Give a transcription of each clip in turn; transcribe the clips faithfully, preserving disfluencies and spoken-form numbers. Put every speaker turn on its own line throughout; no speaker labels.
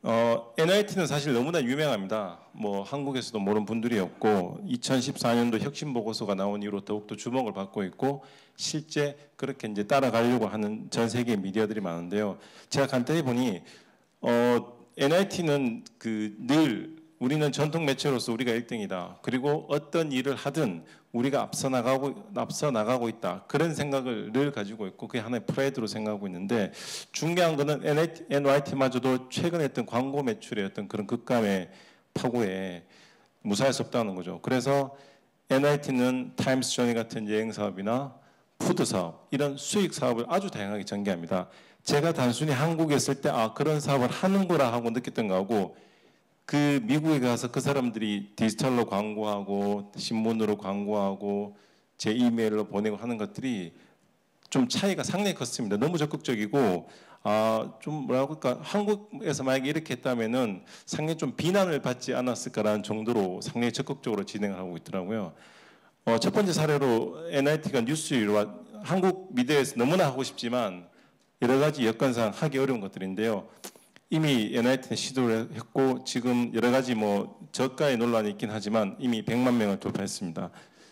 어, 엔아이티는 사실 너무나 유명합니다. 뭐 한국에서도 모르는 분들이 없고 이천십사 년도 혁신 보고서가 나온 이후로 더욱더 주목을 받고 있고 실제 그렇게 이제 따라가려고 하는 전 세계 미디어들이 많은데요. 제가 간단히 보니 어, 엔아이티는 그 늘 우리는 전통 매체로서 우리가 일 등이다. 그리고 어떤 일을 하든 우리가 앞서 나가고 앞서 나가고 있다. 그런 생각을 늘 가지고 있고 그게 하나의 프라이드로 생각하고 있는데 중요한 거는 엔아이티마저도 최근에 했던 광고 매출의 어떤 그런 급감의 파고에 무사할 수 없다는 거죠. 그래서 엔아이티는 타임스 저니 같은 여행 사업이나 푸드 사업 이런 수익 사업을 아주 다양하게 전개합니다. 제가 단순히 한국에 있을 때 아 그런 사업을 하는구나 하고 느꼈던 거하고 그 미국에 가서 그 사람들이 디지털로 광고하고 신문으로 광고하고 제 이메일로 보내고 하는 것들이 좀 차이가 상당히 컸습니다. 너무 적극적이고 아, 좀 뭐라고 할까 한국에서 만약에 이렇게 했다면은 상당히 좀 비난을 받지 않았을까라는 정도로 상당히 적극적으로 진행을 하고 있더라고요. 어, 첫 번째 사례로 엔아이티가 뉴스와 한국 미디어에서 너무나 하고 싶지만 여러 가지 여건상 하기 어려운 것들인데요. 이미 엔아이티는 시도를 했고 지금 여러 가지 뭐 저가의 논란이 있긴 하지만 이미 백만 명을 돌파했습니다.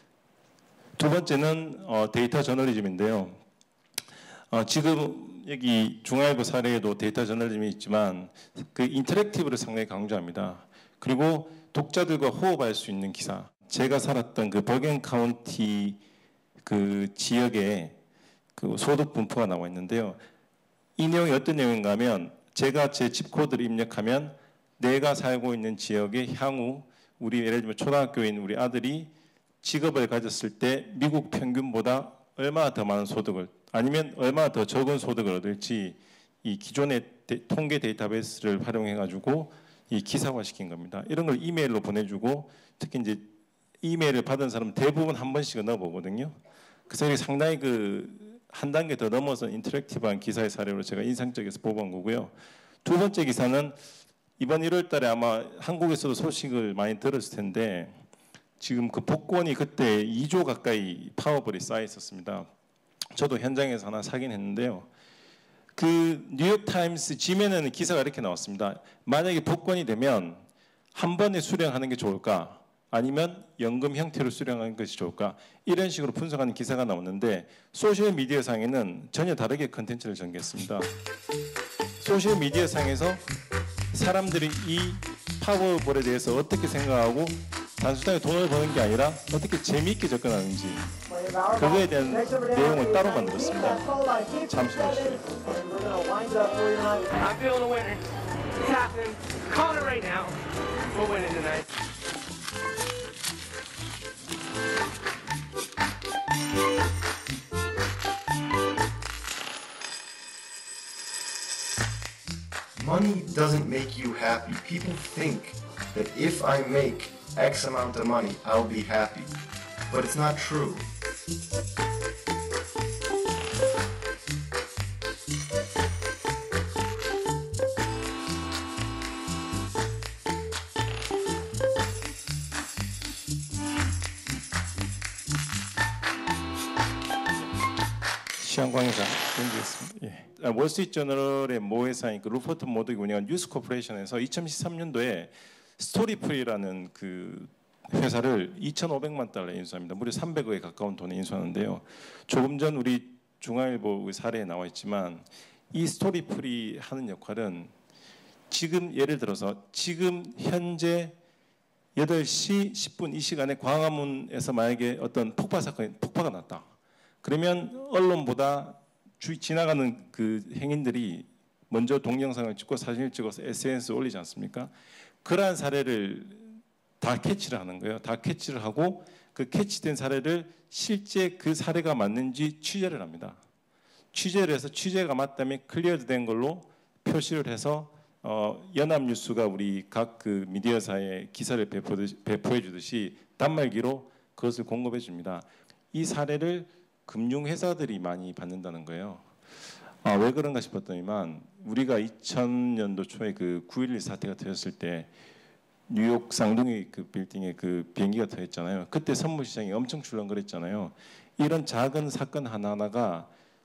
두 번째는 어, 데이터 저널리즘인데요. 어, 지금 여기 중앙일보 사례에도 데이터 저널리즘이 있지만 그 인터랙티브를 상당히 강조합니다. 그리고 독자들과 호흡할 수 있는 기사. 제가 살았던 그 버겐 카운티 그 지역에 그 소득 분포가 나와 있는데요. 이 내용이 어떤 내용인가 하면 제가 제 집 코드를 입력하면 내가 살고 있는 지역의 향후 우리 예를 들면 초등학교인 우리 아들이 직업을 가졌을 때 미국 평균보다 얼마나 더 많은 소득을 아니면 얼마나 더 적은 소득을 얻을지 이 기존의 데, 통계 데이터베이스를 활용해 가지고 이 기사화시킨 겁니다. 이런 걸 이메일로 보내주고 특히 이제 이메일을 받은 사람은 대부분 한 번씩은 넣어보거든요. 그래서 이게 상당히 그 한 단계 더 넘어서 인터랙티브한 기사의 사례로 제가 인상적에서 뽑아온 거고요. 두 번째 기사는 이번 일월 달에 아마 한국에서도 소식을 많이 들었을 텐데 지금 그 복권이 그때 이조 가까이 파워볼이 쌓여 있었습니다. 저도 현장에서 하나 사긴 했는데요. 그 뉴욕타임스 지면에는 기사가 이렇게 나왔습니다. 만약에 복권이 되면 한 번에 수령하는 게 좋을까? 아니면 연금 형태로 수령하는 것이 좋을까? 이런 식으로 분석하는 기사가 나오는데 소셜미디어상에는 전혀 다르게 컨텐츠를 전개했습니다. 소셜미디어상에서 사람들이 이 파워볼에 대해서 어떻게 생각하고 단순하게 돈을 버는 게 아니라 어떻게 재미있게 접근하는지 그거에 대한 내용을 따로 만들었습니다. 잠시 보시죠. I'm feeling a winner. It's happening. Call it right now. We're winning tonight.
Money doesn't make you happy. People think that if I make X amount of money, I'll be happy. But it's not true.
시황광회사 연기했습니다. 예. 월스트리트저널의 모 회사인 그 루퍼트 모덕이 운영한 뉴스 코퍼레이션에서 이천십삼 년도에 스토리프리라는 그 회사를 이천오백만 달러 인수합니다. 무려 삼백억에 가까운 돈에 인수하는데요. 조금 전 우리 중앙일보 사례에 나와 있지만 이 스토리프리 하는 역할은 지금 예를 들어서 지금 현재 여덟 시 십 분 이 시간에 광화문에서 만약에 어떤 폭파 사건이 폭파가 났다. 그러면 언론보다 주, 지나가는 그 행인들이 먼저 동영상을 찍고 사진을 찍어서 에스엔에스에 올리지 않습니까? 그러한 사례를 다 캐치를 하는 거예요. 다 캐치를 하고 그 캐치된 사례를 실제 그 사례가 맞는지 취재를 합니다. 취재를 해서 취재가 맞다면 클리어된 걸로 표시를 해서 어, 연합뉴스가 우리 각 그 미디어사에 기사를 배포해 주듯이 단말기로 그것을 공급해 줍니다. 이 사례를 금융회사들이 많이 받는다는 거예요. 아, 왜 그런가 싶었더니만 우리가 이천 년도 초에 그 구일일 사태가 터졌을 때 뉴욕 쌍둥이 그 빌딩에 그 비행기가 터졌잖아요. 그때 선물 시장이 엄청 출렁거렸잖아요. 이런 작은 사건 하나하나가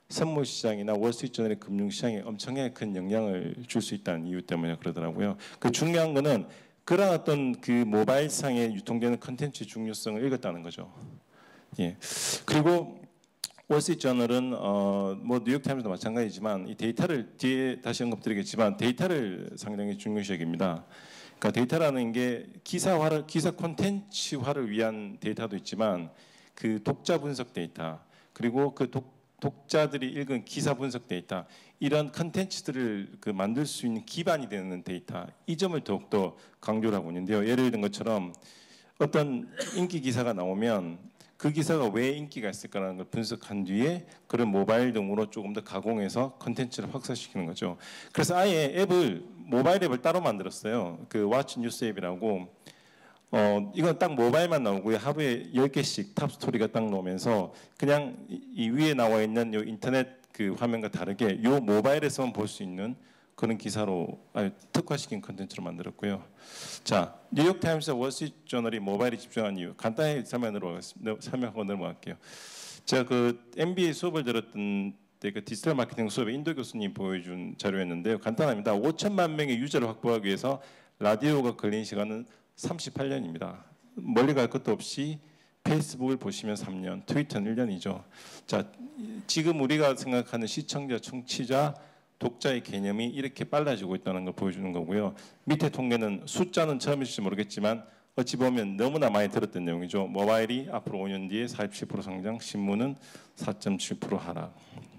선물 시장이나 월스트리트저널의 금융 시장에 엄청나게 큰 영향을 줄 수 있다는 이유 때문에 그러더라고요. 그 중요한 거는 그런 어떤 그 모바일상에 유통되는 컨텐츠의 중요성을 읽었다는 거죠. 예. 그리고 월스트리트저널은 어, 뭐 뉴욕타임스도 마찬가지지만 이 데이터를 뒤에 다시 언급드리겠지만 데이터를 상당히 중요시 여깁니다. 그러니까 데이터라는 게 기사화를 기사 콘텐츠화를 위한 데이터도 있지만 그 독자 분석 데이터 그리고 그 독, 독자들이 읽은 기사 분석 데이터 이런 컨텐츠들을 그 만들 수 있는 기반이 되는 데이터 이 점을 더욱더 강조를 하고 있는데요. 예를 든 것처럼 어떤 인기 기사가 나오면 그 기사가 왜 인기가 있을까라는 걸 분석한 뒤에 그런 모바일 등으로 조금 더 가공해서 컨텐츠를 확산시키는 거죠. 그래서 아예 앱을 모바일 앱을 따로 만들었어요. 그 왓츠 뉴스 앱이라고 어 이건 딱 모바일만 나오고요. 하루에 열 개씩 탑 스토리가 딱 나오면서 그냥 이, 이 위에 나와 있는 요 인터넷 그 화면과 다르게 요 모바일에서만 볼 수 있는 그런 기사로 아니, 특화시킨 컨텐츠로 만들었고요. 자, 뉴욕타임스와 월스트리트저널이 모바일에 집중한 이유 간단히 설명으로 설명하고 넘어갈게요. 제가 그 엠비에이 수업을 들었던 때 그 디지털 마케팅 수업에 인도 교수님 보여준 자료였는데요. 간단합니다. 오천만 명의 유저를 확보하기 위해서 라디오가 걸린 시간은 삼십팔 년입니다. 멀리 갈 것도 없이 페이스북을 보시면 삼 년, 트위터는 일 년이죠. 자, 지금 우리가 생각하는 시청자, 청취자, 독자의 개념이 이렇게 빨라지고 있다는 걸 보여주는 거고요. 밑에 통계는 숫자는 처음일지 모르겠지만 어찌 보면 너무나 많이 들었던 내용이죠. 모바일이 앞으로 오 년 뒤에 사십칠 퍼센트 성장, 신문은 사 점 칠 퍼센트 하락.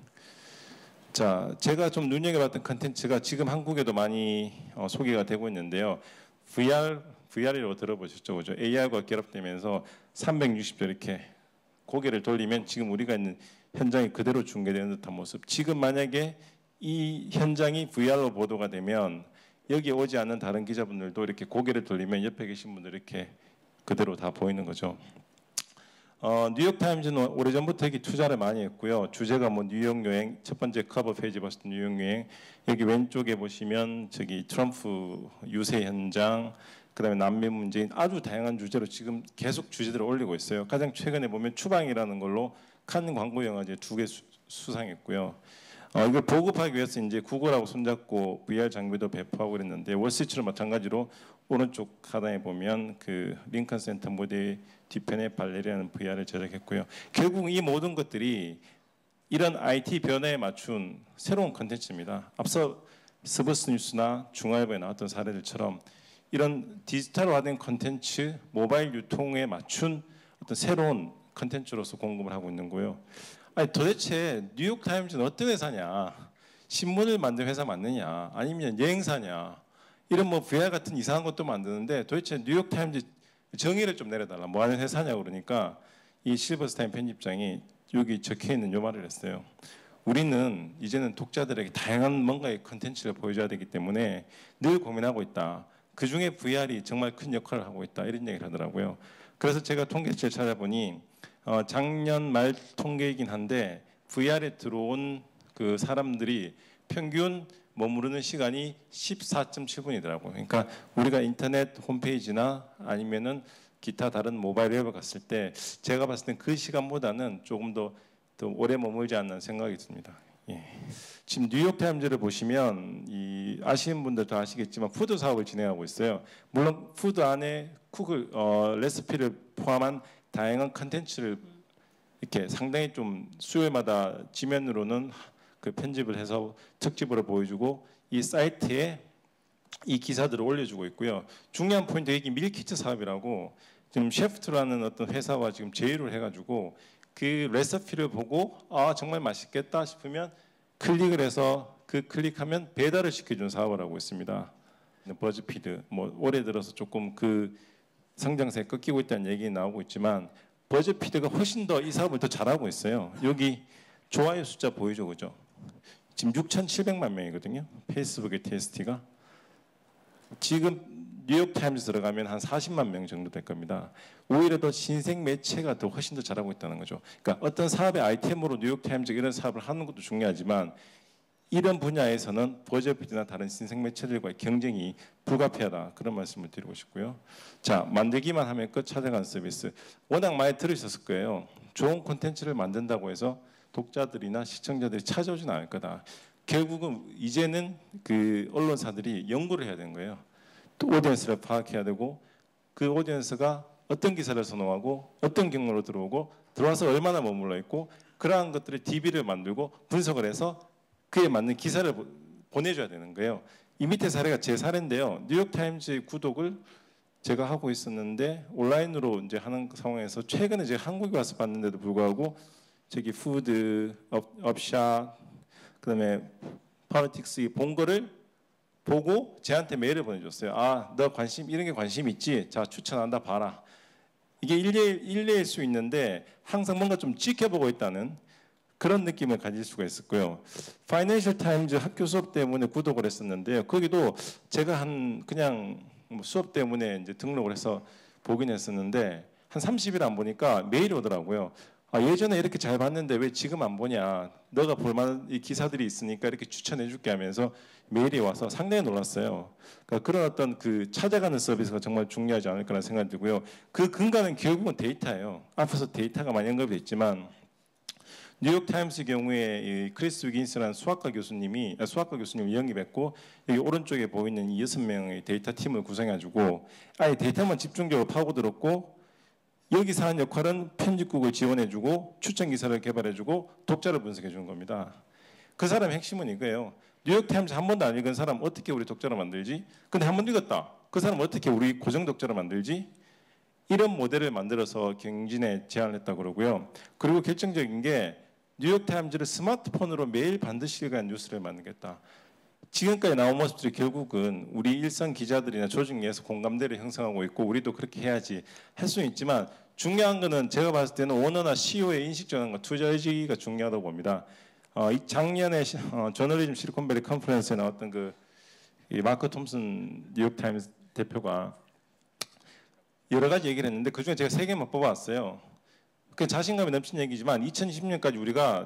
자, 제가 좀 눈여겨봤던 컨텐츠가 지금 한국에도 많이 어, 소개가 되고 있는데요. 브이알, 브이알이라고 들어보셨죠? 그죠? 에이아이과 결합되면서 삼백육십 도 이렇게 고개를 돌리면 지금 우리가 있는 현장이 그대로 중계되는 듯한 모습. 지금 만약에 이 현장이 브이알로 보도가 되면 여기 오지 않는 다른 기자분들도 이렇게 고개를 돌리면 옆에 계신 분들 이렇게 그대로 다 보이는 거죠. 어, 뉴욕타임즈는 오래전부터 여기 투자를 많이 했고요. 주제가 뭐 뉴욕 여행, 첫 번째 커버 페이지 봤을 때 뉴욕 여행, 여기 왼쪽에 보시면 저기 트럼프 유세 현장, 그다음에 난민 문제인 아주 다양한 주제로 지금 계속 주제들을 올리고 있어요. 가장 최근에 보면 추방이라는 걸로 칸 광고 영화제 두 개 수상했고요. 어, 이걸 보급하기 위해서 이제 구글하고 손잡고 브이알 장비도 배포하고 그랬는데 월스트리트로 마찬가지로 오른쪽 하단에 보면 그 링컨 센터 무대 뒤편에 발레리라는 브이알을 제작했고요. 결국 이 모든 것들이 이런 아이티 변화에 맞춘 새로운 컨텐츠입니다. 앞서 스버스 뉴스나 중앙일보에 나왔던 사례들처럼 이런 디지털화된 컨텐츠, 모바일 유통에 맞춘 어떤 새로운 컨텐츠로서 공급을 하고 있는 거예요. 아니 도대체 뉴욕타임즈는 어떤 회사냐? 신문을 만든 회사 맞느냐? 아니면 여행사냐? 이런 뭐 브이알 같은 이상한 것도 만드는데 도대체 뉴욕타임즈 정의를 좀 내려달라. 뭐 하는 회사냐 그러니까 이 실버스타인 편집장이 여기 적혀 있는 요 말을 했어요. 우리는 이제는 독자들에게 다양한 뭔가의 컨텐츠를 보여줘야 되기 때문에 늘 고민하고 있다. 그 중에 브이알이 정말 큰 역할을 하고 있다. 이런 얘기를 하더라고요. 그래서 제가 통계치를 찾아보니 어, 작년 말 통계이긴 한데 브이알에 들어온 그 사람들이 평균 머무르는 시간이 십사 점 칠 분이더라고요. 그러니까 우리가 인터넷 홈페이지나 아니면은 기타 다른 모바일 웹에 갔을 때 제가 봤을 땐 그 시간보다는 조금 더, 더 오래 머물지 않는 생각이 듭니다. 예. 지금 뉴욕타임즈를 보시면 이 아시는 분들도 아시겠지만 푸드 사업을 진행하고 있어요. 물론 푸드 안에 쿡을 어, 레시피를 포함한 다양한 컨텐츠를 이렇게 상당히 좀 수요일마다 지면으로는 그 편집을 해서 특집으로 보여주고 이 사이트에 이 기사들을 올려주고 있고요. 중요한 포인트 여기 밀키트 사업이라고 지금 셰프트라는 어떤 회사와 지금 제휴를 해가지고 그 레시피를 보고 아 정말 맛있겠다 싶으면 클릭을 해서 그 클릭하면 배달을 시켜주는 사업을 하고 있습니다. 버즈피드 뭐 올해 들어서 조금 그 성장세에 꺾이고 있다는 얘기 나오고 있지만 버즈피드가 훨씬 더 이 사업을 더 잘하고 있어요. 여기 좋아요 숫자 보이죠, 그죠? 지금 육천칠백만 명이거든요. 페이스북의 티에스티가 지금 뉴욕타임즈 들어가면 한 사십만 명 정도 될 겁니다. 오히려 더 신생 매체가 더 훨씬 더 잘하고 있다는 거죠. 그러니까 어떤 사업의 아이템으로 뉴욕타임즈 이런 사업을 하는 것도 중요하지만 이런 분야에서는 버즈피드나 다른 신생 매체들과의 경쟁이 불가피하다 그런 말씀을 드리고 싶고요. 자, 만들기만 하면 끝 찾아가는 서비스 워낙 많이 들으셨을 거예요. 좋은 콘텐츠를 만든다고 해서 독자들이나 시청자들이 찾아오진 않을 거다. 결국은 이제는 그 언론사들이 연구를 해야 되는 거예요. 또 오디언스를 파악해야 되고 그 오디언스가 어떤 기사를 선호하고 어떤 경로로 들어오고 들어와서 얼마나 머물러 있고 그러한 것들을 디비를 만들고 분석을 해서 그에 맞는 기사를 보내줘야 되는 거예요. 이 밑에 사례가 제 사례인데요. 뉴욕타임즈의 구독을 제가 하고 있었는데 온라인으로 이제 하는 상황에서 최근에 제가 한국에 와서 봤는데도 불구하고 저기 푸드, 업, 업샷, 그다음에 폴리틱스 본 거를 보고 저한테 메일을 보내줬어요. 아, 너 관심 이런 게 관심 있지? 자, 추천한다 봐라. 이게 일례일, 일례일 수 있는데 항상 뭔가 좀 지켜보고 있다는 그런 느낌을 가질 수가 있었고요. 파이낸셜 타임즈 학교 수업 때문에 구독을 했었는데요. 거기도 제가 한 그냥 뭐 수업 때문에 이제 등록을 해서 보긴 했었는데 한 삼십 일 안 보니까 메일이 오더라고요. 아, 예전에 이렇게 잘 봤는데 왜 지금 안 보냐? 너가 볼 만한 이 기사들이 있으니까 이렇게 추천해 줄게 하면서 메일이 와서 상당히 놀랐어요. 그러니까 그런 어떤 그 찾아가는 서비스가 정말 중요하지 않을까라는 생각이 들고요. 그 근간은 결국은 데이터예요. 앞서서 데이터가 많이 언급이 됐지만 뉴욕타임스 경우에 이 크리스 위긴스라는 수학과 교수님이 아, 수학과 교수님을 영입했고 여기 오른쪽에 보이는 이 여섯 명의 데이터 팀을 구성해가지고 아예 데이터만 집중적으로 파고들었고 여기서 하는 역할은 편집국을 지원해주고 추천 기사를 개발해주고 독자를 분석해주는 겁니다. 그 사람의 핵심은 이거예요. 뉴욕타임스 한 번도 안 읽은 사람 어떻게 우리 독자를 만들지? 근데 한 번 읽었다. 그 사람 어떻게 우리 고정 독자를 만들지? 이런 모델을 만들어서 경진에 제안을 했다고 그러고요. 그리고 결정적인 게 뉴욕타임즈를 스마트폰으로 매일 반드시 읽어야 뉴스를 만들겠다. 지금까지 나온 모습들이 결국은 우리 일선 기자들이나 조직 내에서 공감대를 형성하고 있고 우리도 그렇게 해야지 할 수는 있지만 중요한 거는 제가 봤을 때는 오너나 씨이오의 인식 전환과 투자 의지가 중요하다고 봅니다. 어, 이 작년에 시, 어, 저널리즘 실리콘밸리 컨퍼런스에 나왔던 그 이 마크 톰슨 뉴욕타임스 대표가 여러 가지 얘기를 했는데 그중에 제가 세 개만 뽑아왔어요. 그 자신감이 넘치는 얘기지만 이천이십 년까지 우리가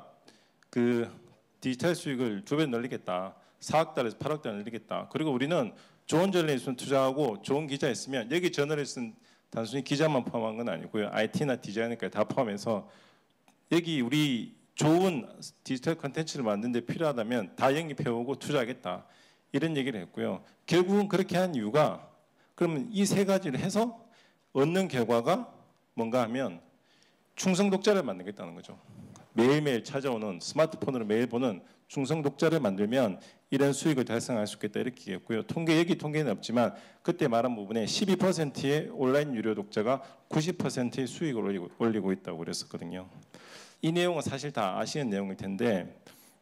그 디지털 수익을 두 배 늘리겠다. 사억 달러에서 팔억 달러 늘리겠다. 그리고 우리는 좋은 저널리스트는 투자하고 좋은 기자 있으면 여기 저널리스트는 단순히 기자만 포함한 건 아니고요. 아이티나 디자이너까지 다 포함해서 여기 우리 좋은 디지털 컨텐츠를 만드는 데 필요하다면 다 영입해오고 투자하겠다. 이런 얘기를 했고요. 결국은 그렇게 한 이유가 그러면 이 세 가지를 해서 얻는 결과가 뭔가 하면 충성 독자를 만들겠다는 거죠. 매일매일 찾아오는 스마트폰으로 매일 보는 충성 독자를 만들면 이런 수익을 달성할 수 있겠다 이렇게 얘기했고요. 통계 여기 통계는 없지만 그때 말한 부분에 십이 퍼센트의 온라인 유료 독자가 구십 퍼센트의 수익을 올리고, 올리고 있다고 그랬었거든요. 이 내용은 사실 다 아시는 내용일 텐데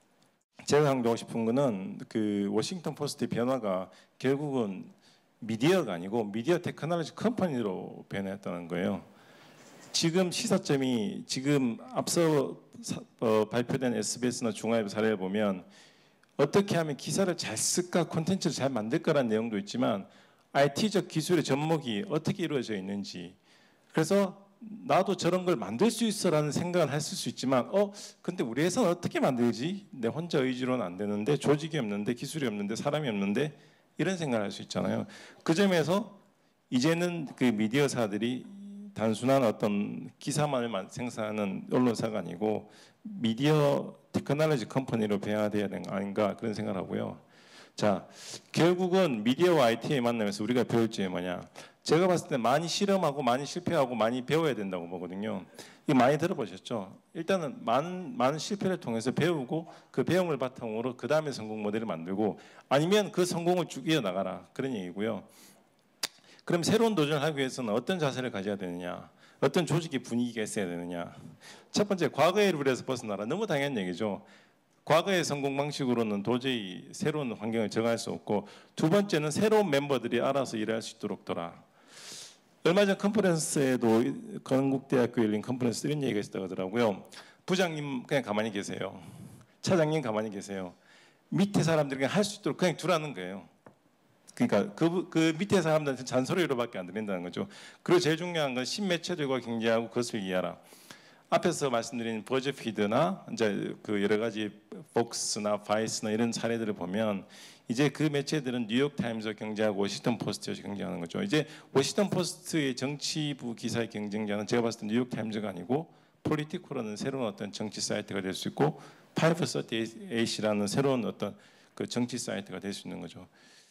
제가 강조하고 싶은 거는 그 워싱턴 포스트의 변화가 결국은 미디어가 아니고 미디어 테크놀로지 컴퍼니로 변했다는 거예요. 지금 시사점이 지금 앞서 사, 어, 발표된 에스비에스나 중앙일보 사례를 보면 어떻게 하면 기사를 잘 쓸까 콘텐츠를 잘 만들까라는 내용도 있지만 아이티적 기술의 접목이 어떻게 이루어져 있는지 그래서 나도 저런 걸 만들 수 있어라는 생각을 했을 수 있지만 어 근데 우리 회사는 어떻게 만들지? 내 혼자 의지로는 안 되는데 조직이 없는데 기술이 없는데 사람이 없는데 이런 생각을 할 수 있잖아요. 그 점에서 이제는 그 미디어사들이 단순한 어떤 기사만을 생산하는 언론사가 아니고 미디어 테크놀로지 컴퍼니로 변화되어야 되는 거 아닌가 그런 생각을 하고요. 자, 결국은 미디어와 아이티의 만남에서 우리가 배울 점이 뭐냐? 제가 봤을 때 많이 실험하고 많이 실패하고 많이 배워야 된다고 보거든요. 이거 많이 들어보셨죠? 일단은 많은, 많은 실패를 통해서 배우고 그 배움을 바탕으로 그 다음에 성공 모델을 만들고 아니면 그 성공을 쭉 이어나가라 그런 얘기고요. 그럼 새로운 도전을 하기 위해서는 어떤 자세를 가져야 되느냐? 어떤 조직의 분위기가 있어야 되느냐? 첫 번째, 과거의 룰에서 벗어나라. 너무 당연한 얘기죠. 과거의 성공 방식으로는 도저히 새로운 환경을 정할 수 없고 두 번째는 새로운 멤버들이 알아서 일할 수 있도록 둬라. 얼마 전 컨퍼런스에도 건국대학교에 열린 컨퍼런스 이런 얘기가 있었다고 하더라고요. 부장님 그냥 가만히 계세요. 차장님 가만히 계세요. 밑에 사람들이 그냥 할 수 있도록 그냥 두라는 거예요. 그러니까 그, 그 밑에 사람들한테 잔소리로밖에 안 들린다는 거죠. 그리고 제일 중요한 건 신매체들과 경쟁하고 그것을 이해하라. 앞에서 말씀드린 버즈피드나 이제 그 여러 가지 폭스나 바이스나 이런 사례들을 보면 이제 그 매체들은 뉴욕 타임즈와 경쟁하고 워싱턴 포스트와 경쟁하는 거죠. 이제 워싱턴 포스트의 정치부 기사의 경쟁자는 제가 봤을 때 뉴욕 타임즈가 아니고 폴리티코라는 새로운 어떤 정치 사이트가 될 수 있고 파이브서티에잇이라는 새로운 어떤 그 정치 사이트가 될 수 있는 거죠.